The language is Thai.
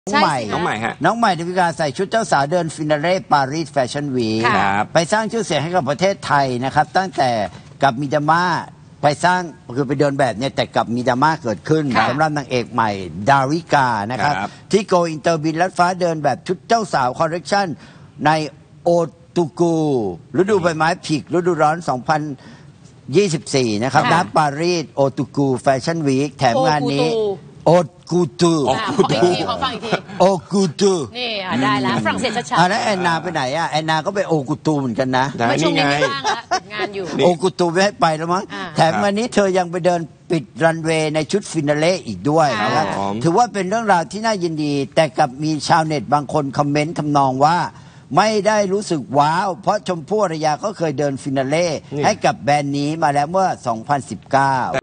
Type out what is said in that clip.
น้องใหม่น้องใหม่ฮะน้องใหม่ดาวิกาใส่ชุดเจ้าสาวเดินฟินาเล่ปารีสแฟชั่นวีคครับไปสร้างชื่อเสียงให้กับประเทศไทยนะครับ ตั้งแต่กับมีดราม่าไปสร้างคือไปเดินแบบเนี่ยแต่กับมีดราม่าเกิดขึ้นครับสำหรับนางเอกใหม่ดาวิกานะครับครับที่โกอินเตอร์บินลัดฟ้าเดินแบบชุดเจ้าสาวคอลเลคชันในโอตูกูฤดูใบไม้ผลิฤดูร้อน 2024 นะครับณค่ะปารีสโอตูกูแฟชั่นวีคแถมงานนี้โอกูตูขออีกทีขอฟังอีกทีโอกูตูนี่ได้แล้วฝรั่งเศสชัดแล้วแอนนาไปไหนอ่ะแอนนาก็ไปโอกูตูเหมือนกันนะได้ๆไม่ช่วงนี่นี้ไงไม่ว่างละติดงานอยู่นี่โอกูตูไม่ให้ไปแล้วมั้งอ่าแถมวันนี้เธอยังไปเดินปิดรันเวย์ในชุดฟินาเล่อีกด้วยนะครับครับผมถือว่าเป็นเรื่องราวที่น่ายินดี แต่กับมีชาวเน็ตบางคนคอมเมนต์ทำนองว่า ไม่ได้รู้สึกว้าว เพราะชมพู่อารยาก็เคยเดินฟินาเล่ให้กับแบรนด์นี้มาแล้วเมื่อ 2019